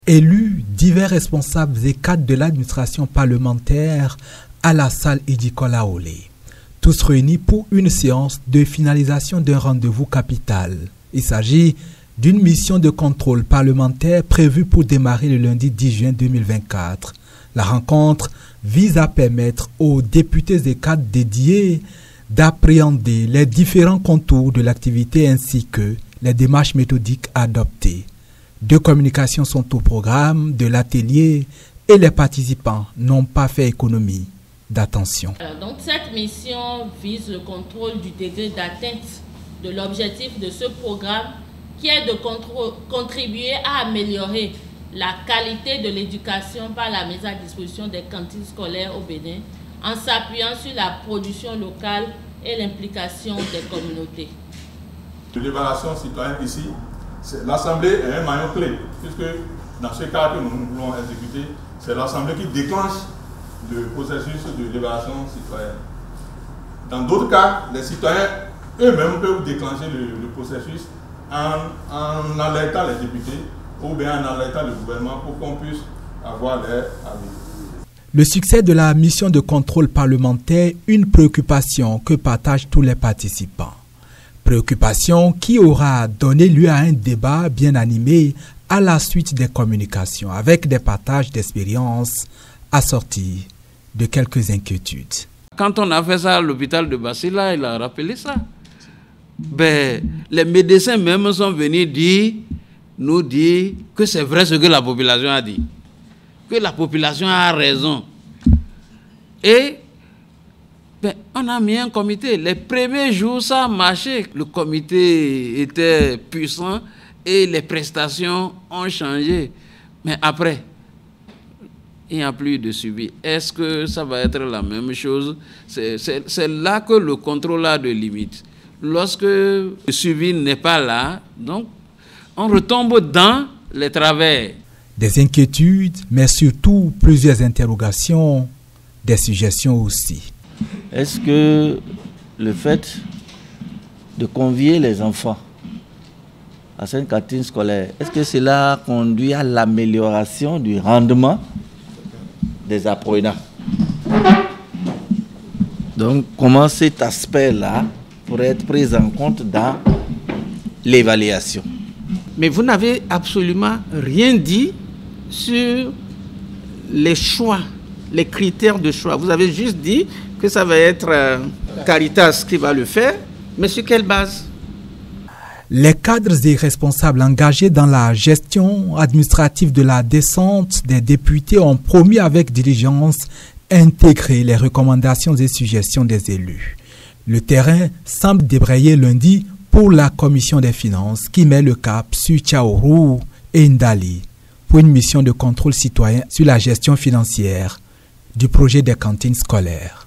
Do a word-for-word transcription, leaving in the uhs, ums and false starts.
Élus, divers responsables et cadres de l'administration parlementaire à la salle Idikola Olé. Tous réunis pour une séance de finalisation d'un rendez-vous capital. Il s'agit d'une mission de contrôle parlementaire prévue pour démarrer le lundi dix juin deux mille vingt-quatre. La rencontre vise à permettre aux députés et cadres dédiés d'appréhender les différents contours de l'activité ainsi que les démarches méthodiques adoptées. Deux communications sont au programme de l'atelier et les participants n'ont pas fait économie d'attention. Alors, donc cette mission vise le contrôle du degré d'atteinte de l'objectif de ce programme qui est de contribuer à améliorer la qualité de l'éducation par la mise à disposition des cantines scolaires au Bénin en s'appuyant sur la production locale et l'implication des communautés. De l'évaluation citoyenne ici, l'Assemblée est un maillon clé, puisque dans ce cadre que nous voulons exécuter, c'est l'Assemblée qui déclenche le processus de l'évaluation citoyenne. Dans d'autres cas, les citoyens eux-mêmes peuvent déclencher le, le processus en, en alertant les députés ou bien en alertant le gouvernement pour qu'on puisse avoir leur avis. Le succès de la mission de contrôle parlementaire, une préoccupation que partagent tous les participants. Préoccupation qui aura donné lieu à un débat bien animé à la suite des communications, avec des partages d'expériences assortis de quelques inquiétudes. Quand on a fait ça à l'hôpital de Basila, il a rappelé ça. Ben, les médecins même sont venus dire, nous dire que c'est vrai ce que la population a dit. Que la population a raison. Et ben, on a mis un comité. Les premiers jours, ça a marché. Le comité était puissant et les prestations ont changé. Mais après, il n'y a plus de suivi. Est-ce que ça va être la même chose? C'est, c'est, c'est là que le contrôle a de limites. Lorsque le suivi n'est pas là, donc on retombe dans les travers. Des inquiétudes, mais surtout plusieurs interrogations, des suggestions aussi. Est-ce que le fait de convier les enfants à cette cantine scolaire, est-ce que cela conduit à l'amélioration du rendement des apprenants? Donc, comment cet aspect-là pourrait être pris en compte dans l'évaluation? Mais vous n'avez absolument rien dit sur les choix, les critères de choix. Vous avez juste dit que ça va être euh, Caritas qui va le faire, mais sur quelle base? Les cadres et responsables engagés dans la gestion administrative de la descente des députés ont promis avec diligence d'intégrer les recommandations et suggestions des élus. Le terrain semble débrayer lundi pour la commission des finances qui met le cap sur Tchaourou et Ndali pour une mission de contrôle citoyen sur la gestion financière du projet des cantines scolaires.